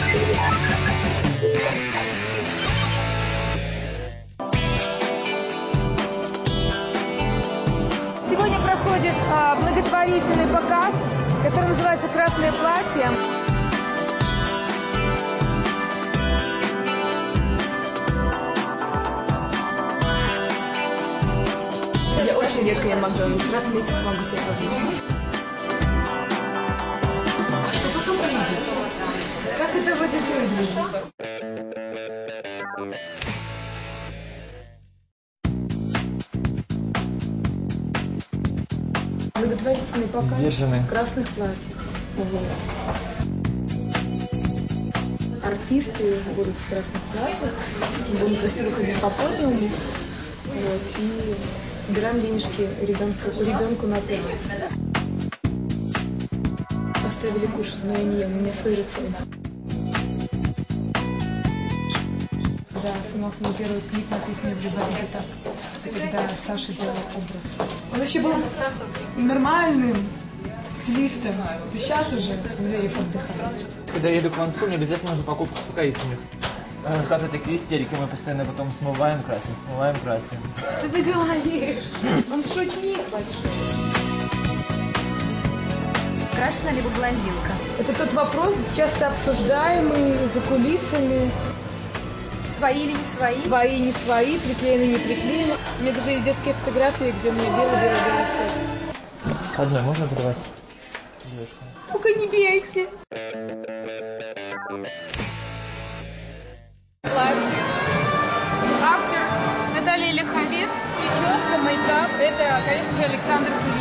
Сегодня проходит благотворительный показ, который называется «Красное платье». Я очень редко ем Макдональдс, раз в месяц могу себе позволить. А что потом выйдет? Как это будет выглядеть? Благотворительный показ в красных платьях. Артисты будут в красных платьях, будем красиво ходить по подиуму. Вот, и собираем денежки ребенку на операцию. Оставили кушать, но я не ем, у меня свой рецепт. Да, снимался мой первый клип на песню «Everybody Get Up», когда Саша делал образ. Он вообще был нормальным стилистом. Сейчас уже Зверев отдыхает. Когда я еду к Ланску, мне обязательно нужна покупка успокоительных. Как-то такие истерики, мы постоянно потом смываем, красим, смываем, красим. Что ты говоришь? Он шутник большой. Крашена либо блондинка? Это тот вопрос, часто обсуждаемый за кулисами. Свои или не свои? Свои, не свои, приклеены, не приклеены. У меня даже есть детские фотографии, где у меня белый-белый-белый цвет. Одной можно отрывать? Только не бейте. Платье. Автор Наталья Ляховец. Прическа, мейкап. Это, конечно же, Александр Кулик.